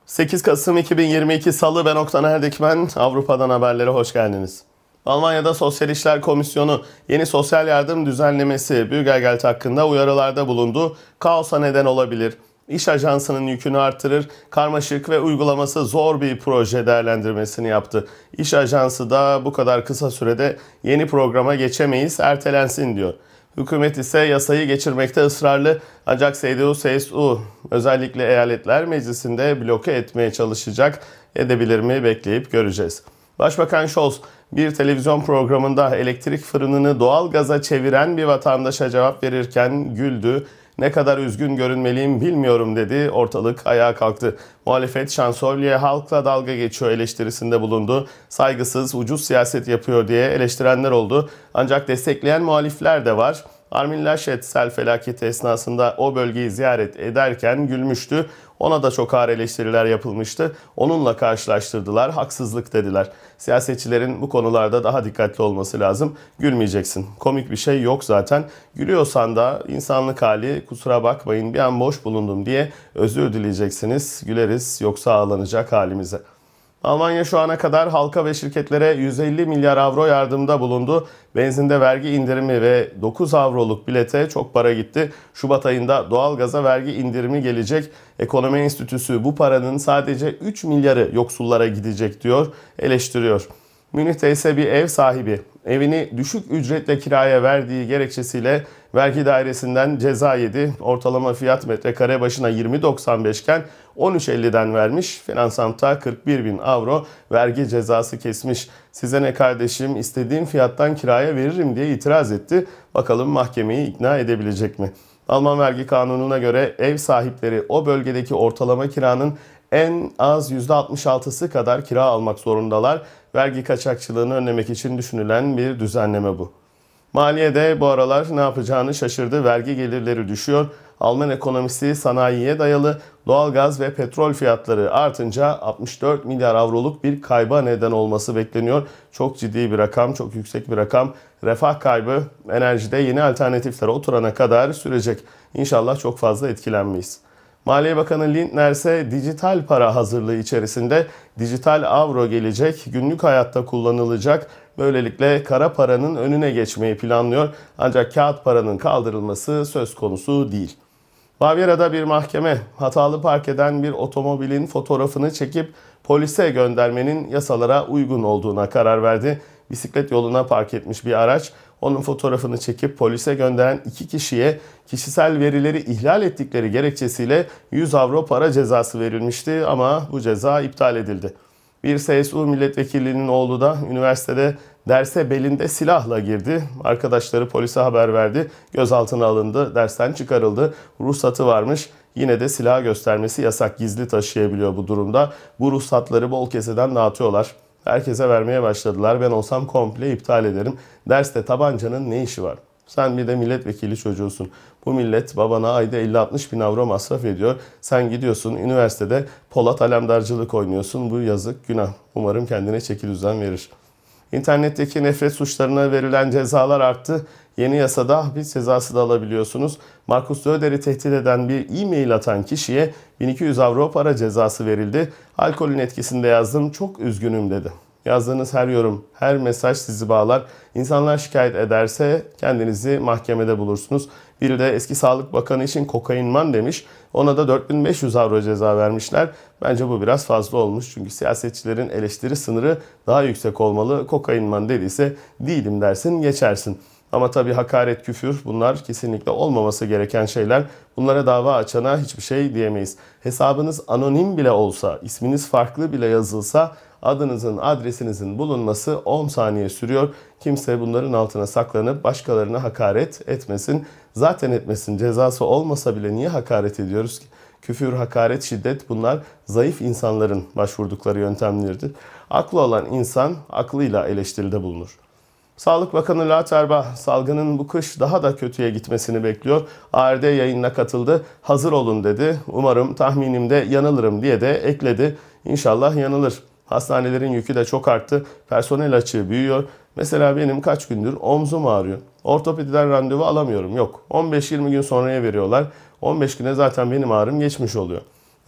8 Kasım 2022 Salı, ben Oktan Erdikmen. Avrupa'dan haberlere hoş geldiniz. Almanya'da Sosyal İşler Komisyonu yeni sosyal yardım düzenlemesi Bürgergeld hakkında uyarılarda bulundu. Kaosa neden olabilir. İş ajansının yükünü artırır, karmaşık ve uygulaması zor bir proje değerlendirmesini yaptı. İş ajansı da bu kadar kısa sürede yeni programa geçemeyiz, ertelensin diyor. Hükümet ise yasayı geçirmekte ısrarlı, ancak CDU-CSU özellikle eyaletler meclisinde bloke etmeye çalışacak. Edebilir mi, bekleyip göreceğiz. Başbakan Scholz bir televizyon programında elektrik fırınını doğal gaza çeviren bir vatandaşa cevap verirken güldü. "Ne kadar üzgün görünmeliyim bilmiyorum" dedi. Ortalık ayağa kalktı. Muhalefet şansölye halkla dalga geçiyor eleştirisinde bulundu. Saygısız, ucuz siyaset yapıyor diye eleştirenler oldu. Ancak destekleyen muhalifler de var. Armin Laschet sel felaketi esnasında o bölgeyi ziyaret ederken gülmüştü. Ona da çok ağır eleştiriler yapılmıştı. Onunla karşılaştırdılar, haksızlık dediler. Siyasetçilerin bu konularda daha dikkatli olması lazım. Gülmeyeceksin. Komik bir şey yok zaten. Gülüyorsan da insanlık hali, kusura bakmayın bir an boş bulundum diye özür dileyeceksiniz. Güleriz yoksa ağlanacak halimize. Almanya şu ana kadar halka ve şirketlere 150 milyar avro yardımda bulundu. Benzinde vergi indirimi ve 9 avroluk bilete çok para gitti. Şubat ayında doğalgaza vergi indirimi gelecek. Ekonomi Enstitüsü bu paranın sadece 3 milyarı yoksullara gidecek diyor, eleştiriyor. Münih'te ise bir ev sahibi evini düşük ücretle kiraya verdiği gerekçesiyle vergi dairesinden ceza yedi. Ortalama fiyat metrekare başına 20,95 iken 13,50'den vermiş. Finansamta 41.000 avro vergi cezası kesmiş. "Size ne kardeşim, istediğim fiyattan kiraya veririm" diye itiraz etti. Bakalım mahkemeyi ikna edebilecek mi? Alman vergi kanununa göre ev sahipleri o bölgedeki ortalama kiranın en az %66'sı kadar kira almak zorundalar. Vergi kaçakçılığını önlemek için düşünülen bir düzenleme bu. Maliye de bu aralar ne yapacağını şaşırdı. Vergi gelirleri düşüyor. Alman ekonomisi sanayiye dayalı, doğalgaz ve petrol fiyatları artınca 64 milyar avroluk bir kayba neden olması bekleniyor. Çok ciddi bir rakam, çok yüksek bir rakam. Refah kaybı enerjide yeni alternatiflere oturana kadar sürecek. İnşallah çok fazla etkilenmeyiz. Maliye Bakanı Lindner ise dijital para hazırlığı içerisinde dijital avro gelecek, günlük hayatta kullanılacak. Böylelikle kara paranın önüne geçmeyi planlıyor. Ancak kağıt paranın kaldırılması söz konusu değil. Bavyera'da bir mahkeme hatalı park eden bir otomobilin fotoğrafını çekip polise göndermenin yasalara uygun olduğuna karar verdi. Bisiklet yoluna park etmiş bir araç, onun fotoğrafını çekip polise gönderen 2 kişiye kişisel verileri ihlal ettikleri gerekçesiyle 100 avro para cezası verilmişti ama bu ceza iptal edildi. Bir CSU milletvekilinin oğlu da üniversitede derse belinde silahla girdi. Arkadaşları polise haber verdi. Gözaltına alındı, dersten çıkarıldı. Ruhsatı varmış. Yine de silah göstermesi yasak, gizli taşıyabiliyor bu durumda. Bu ruhsatları bol keseden dağıtıyorlar. Herkese vermeye başladılar. Ben olsam komple iptal ederim. Derste tabancanın ne işi var? Sen bir de milletvekili çocuğusun. Bu millet babana ayda 50-60 bin avro masraf ediyor. Sen gidiyorsun üniversitede Polat alemdarcılık oynuyorsun. Bu yazık, günah. Umarım kendine çekidüzen verir. İnternetteki nefret suçlarına verilen cezalar arttı. Yeni yasada hapis cezası da alabiliyorsunuz. Markus Söder'i tehdit eden bir e-mail atan kişiye 1200 avro para cezası verildi. "Alkolün etkisinde yazdım, çok üzgünüm" dedi. Yazdığınız her yorum, her mesaj sizi bağlar. İnsanlar şikayet ederse kendinizi mahkemede bulursunuz. Biri de eski Sağlık Bakanı için kokainman demiş. Ona da 4500 avro ceza vermişler. Bence bu biraz fazla olmuş. Çünkü siyasetçilerin eleştiri sınırı daha yüksek olmalı. Kokainman dediyse değilim dersin, geçersin. Ama tabii hakaret, küfür, bunlar kesinlikle olmaması gereken şeyler. Bunlara dava açana hiçbir şey diyemeyiz. Hesabınız anonim bile olsa, isminiz farklı bile yazılsa adınızın, adresinizin bulunması 10 saniye sürüyor. Kimse bunların altına saklanıp başkalarına hakaret etmesin. Zaten etmesin. Cezası olmasa bile niye hakaret ediyoruz ki? Küfür, hakaret, şiddet, bunlar zayıf insanların başvurdukları yöntemlerdir. Aklı olan insan aklıyla eleştiride bulunur. Sağlık Bakanı Lauterbach salgının bu kış daha da kötüye gitmesini bekliyor. ARD yayınına katıldı. "Hazır olun" dedi. "Umarım tahminimde yanılırım" diye de ekledi. İnşallah yanılır. Hastanelerin yükü de çok arttı. Personel açığı büyüyor. Mesela benim kaç gündür omzum ağrıyor. Ortopediden randevu alamıyorum. Yok. 15-20 gün sonraya veriyorlar. 15 güne zaten benim ağrım geçmiş oluyor.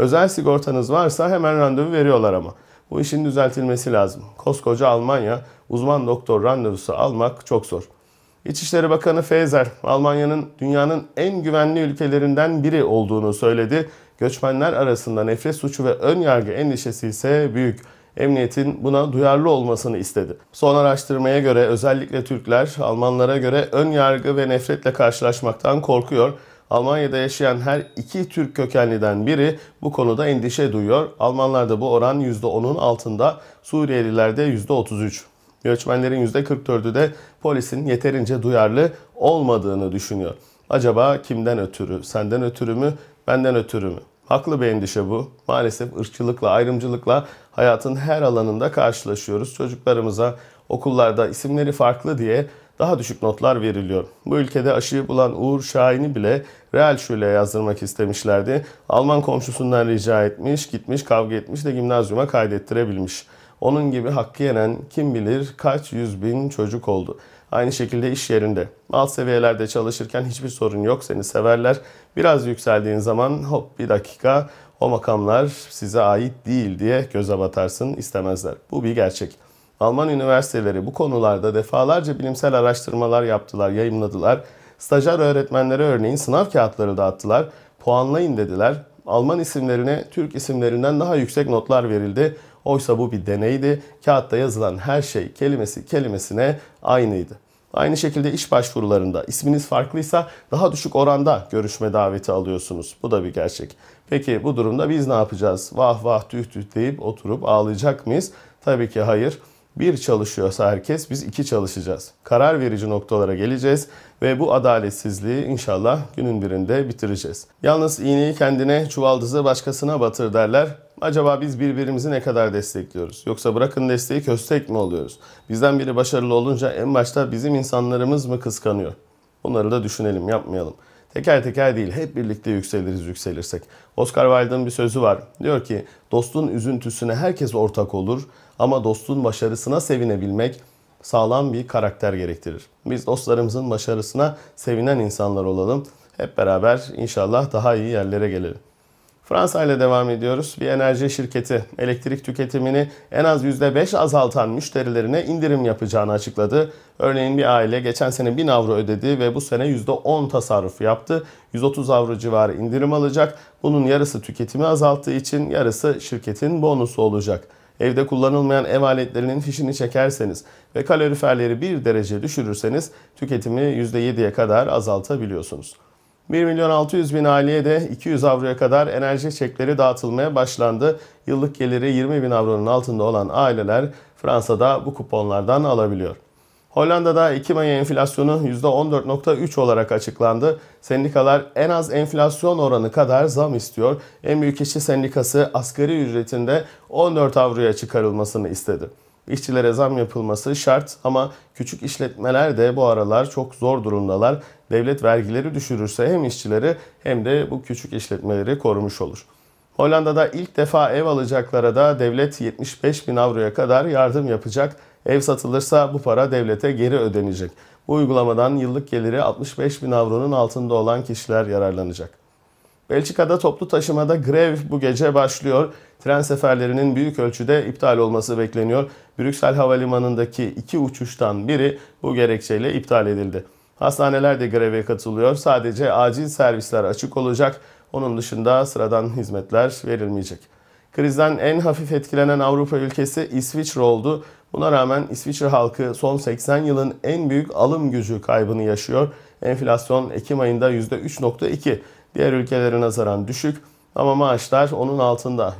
Özel sigortanız varsa hemen randevu veriyorlar ama. Bu işin düzeltilmesi lazım. Koskoca Almanya, uzman doktor randevusu almak çok zor. İçişleri Bakanı Faeser, Almanya'nın dünyanın en güvenli ülkelerinden biri olduğunu söyledi. Göçmenler arasında nefret suçu ve ön yargı endişesi ise büyük. Emniyetin buna duyarlı olmasını istedi. Son araştırmaya göre özellikle Türkler Almanlara göre ön yargı ve nefretle karşılaşmaktan korkuyor. Almanya'da yaşayan her iki Türk kökenliden biri bu konuda endişe duyuyor. Almanlarda bu oran %10'un altında, Suriyelilerde %33. Göçmenlerin %44'ü de polisin yeterince duyarlı olmadığını düşünüyor. Acaba kimden ötürü? Senden ötürü mü? Benden ötürü mü? Haklı bir endişe bu. Maalesef ırkçılıkla, ayrımcılıkla hayatın her alanında karşılaşıyoruz. Çocuklarımıza okullarda isimleri farklı diye daha düşük notlar veriliyor. Bu ülkede aşıyı bulan Uğur Şahin'i bile Realschule yazdırmak istemişlerdi. Alman komşusundan rica etmiş, gitmiş, kavga etmiş de gimnazyuma kaydettirebilmiş. Onun gibi hakkı yenen kim bilir kaç yüz bin çocuk oldu. Aynı şekilde iş yerinde. Alt seviyelerde çalışırken hiçbir sorun yok, seni severler. Biraz yükseldiğin zaman hop bir dakika o makamlar size ait değil diye göze batarsın, istemezler. Bu bir gerçek. Alman üniversiteleri bu konularda defalarca bilimsel araştırmalar yaptılar, yayımladılar. Stajyer öğretmenlere örneğin sınav kağıtları dağıttılar. Puanlayın dediler. Alman isimlerine Türk isimlerinden daha yüksek notlar verildi. Oysa bu bir deneydi. Kağıtta yazılan her şey kelimesi kelimesine aynıydı. Aynı şekilde iş başvurularında isminiz farklıysa daha düşük oranda görüşme daveti alıyorsunuz. Bu da bir gerçek. Peki bu durumda biz ne yapacağız? Vah vah tüh tüh deyip oturup ağlayacak mıyız? Tabii ki hayır. Bir çalışıyorsa herkes, biz iki çalışacağız. Karar verici noktalara geleceğiz ve bu adaletsizliği inşallah günün birinde bitireceğiz. Yalnız iğneyi kendine, çuvaldızı başkasına batır derler. Acaba biz birbirimizi ne kadar destekliyoruz? Yoksa bırakın desteği köstek mi oluyoruz? Bizden biri başarılı olunca en başta bizim insanlarımız mı kıskanıyor? Bunları da düşünelim, yapmayalım. Teker teker değil, hep birlikte yükseliriz yükselirsek. Oscar Wilde'ın bir sözü var. Diyor ki, dostun üzüntüsüne herkes ortak olur ama dostun başarısına sevinebilmek sağlam bir karakter gerektirir. Biz dostlarımızın başarısına sevinen insanlar olalım. Hep beraber inşallah daha iyi yerlere gelelim. Fransa ile devam ediyoruz. Bir enerji şirketi elektrik tüketimini en az %5 azaltan müşterilerine indirim yapacağını açıkladı. Örneğin bir aile geçen sene 1000 avro ödedi ve bu sene %10 tasarruf yaptı. 130 avro civarı indirim alacak. Bunun yarısı tüketimi azalttığı için yarısı şirketin bonusu olacak. Evde kullanılmayan ev aletlerinin fişini çekerseniz ve kaloriferleri 1 derece düşürürseniz tüketimi %7'ye kadar azaltabiliyorsunuz. 1.600.000 aileye de 200 avroya kadar enerji çekleri dağıtılmaya başlandı. Yıllık geliri 20.000 avronun altında olan aileler Fransa'da bu kuponlardan alabiliyor. Hollanda'da Ekim ayı enflasyonu %14.3 olarak açıklandı. Sendikalar en az enflasyon oranı kadar zam istiyor. En büyük işçi sendikası asgari ücretinde 14 avroya çıkarılmasını istedi. İşçilere zam yapılması şart ama küçük işletmeler de bu aralar çok zor durumdalar. Devlet vergileri düşürürse hem işçileri hem de bu küçük işletmeleri korumuş olur. Hollanda'da ilk defa ev alacaklara da devlet 75.000 avroya kadar yardım yapacak. Ev satılırsa bu para devlete geri ödenecek. Bu uygulamadan yıllık geliri 65.000 avronun altında olan kişiler yararlanacak. Belçika'da toplu taşımada grev bu gece başlıyor. Tren seferlerinin büyük ölçüde iptal olması bekleniyor. Brüksel Havalimanı'ndaki 2 uçuştan biri bu gerekçeyle iptal edildi. Hastaneler de greve katılıyor. Sadece acil servisler açık olacak. Onun dışında sıradan hizmetler verilmeyecek. Krizden en hafif etkilenen Avrupa ülkesi İsviçre oldu. Buna rağmen İsviçre halkı son 80 yılın en büyük alım gücü kaybını yaşıyor. Enflasyon Ekim ayında %3.2. Diğer ülkelere nazaran düşük ama maaşlar onun altında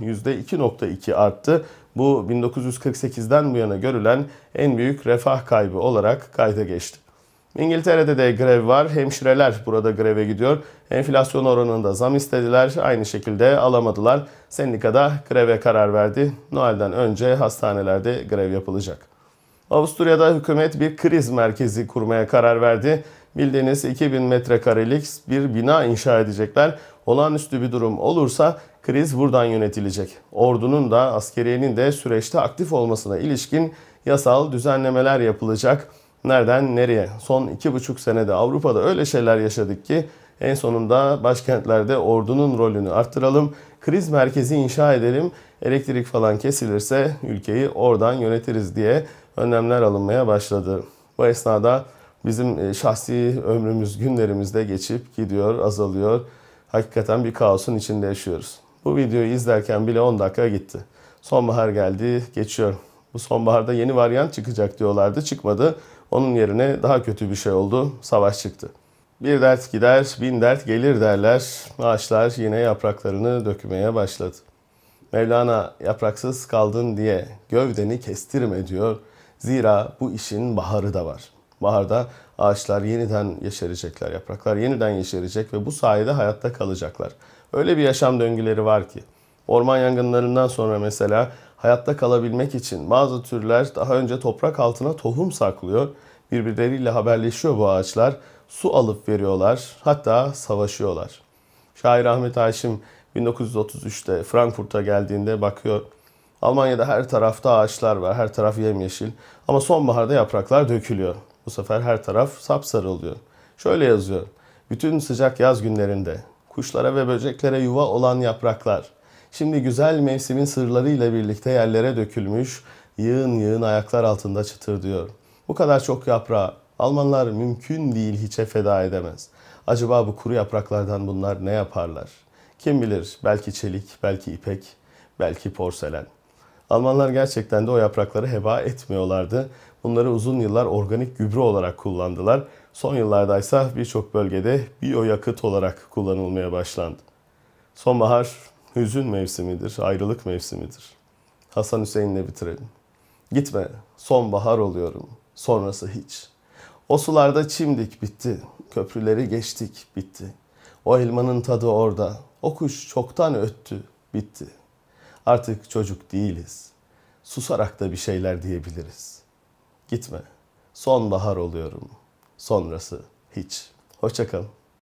%2.2 arttı. Bu 1948'den bu yana görülen en büyük refah kaybı olarak kayda geçti. İngiltere'de de grev var. Hemşireler burada greve gidiyor. Enflasyon oranında zam istediler. Aynı şekilde alamadılar. Sendikada greve karar verdi. Noel'den önce hastanelerde grev yapılacak. Avusturya'da hükümet bir kriz merkezi kurmaya karar verdi. Bildiğiniz 2000 metrekarelik bir bina inşa edecekler. Olağanüstü bir durum olursa kriz buradan yönetilecek. Ordunun da askeriyenin de süreçte aktif olmasına ilişkin yasal düzenlemeler yapılacak. Nereden nereye? Son 2,5 senede Avrupa'da öyle şeyler yaşadık ki En sonunda başkentlerde ordunun rolünü arttıralım, kriz merkezi inşa edelim, elektrik falan kesilirse ülkeyi oradan yönetiriz diye önlemler alınmaya başladı. Bu esnada bizim şahsi ömrümüz, günlerimiz de geçip gidiyor, azalıyor. Hakikaten bir kaosun içinde yaşıyoruz. Bu videoyu izlerken bile 10 dakika gitti. Sonbahar geldi, geçiyor. Bu sonbaharda yeni varyant çıkacak diyorlardı, çıkmadı. Onun yerine daha kötü bir şey oldu, savaş çıktı. Bir dert gider, bin dert gelir derler. Ağaçlar yine yapraklarını dökmeye başladı. Mevlana yapraksız kaldın diye gövdeni kestirme diyor. Zira bu işin baharı da var. Baharda ağaçlar yeniden yeşerecekler, yapraklar yeniden yeşerecek ve bu sayede hayatta kalacaklar. Öyle bir yaşam döngüleri var ki. Orman yangınlarından sonra mesela hayatta kalabilmek için bazı türler daha önce toprak altına tohum saklıyor. Birbirleriyle haberleşiyor bu ağaçlar. Su alıp veriyorlar, hatta savaşıyorlar. Şair Ahmet Haşim 1933'te Frankfurt'a geldiğinde bakıyor. Almanya'da her tarafta ağaçlar var, her taraf yemyeşil. Ama sonbaharda yapraklar dökülüyor. Bu sefer her taraf sapsarı oluyor. Şöyle yazıyor. Bütün sıcak yaz günlerinde kuşlara ve böceklere yuva olan yapraklar şimdi güzel mevsimin sırlarıyla birlikte yerlere dökülmüş, yığın yığın ayaklar altında çıtırdıyor. Bu kadar çok yaprağı Almanlar mümkün değil hiçe feda edemez. Acaba bu kuru yapraklardan bunlar ne yaparlar? Kim bilir, belki çelik, belki ipek, belki porselen. Almanlar gerçekten de o yaprakları heba etmiyorlardı. Bunları uzun yıllar organik gübre olarak kullandılar. Son yıllarda ise birçok bölgede biyoyakıt olarak kullanılmaya başlandı. Sonbahar hüzün mevsimidir, ayrılık mevsimidir. Hasan Hüseyin'le bitirelim. Gitme, sonbahar oluyorum, sonrası hiç. O sularda çimdik bitti, köprüleri geçtik bitti. O elmanın tadı orada, o kuş çoktan öttü bitti. Artık çocuk değiliz, susarak da bir şeyler diyebiliriz. Gitme, sonbahar oluyorum, sonrası hiç. Hoşça kalın.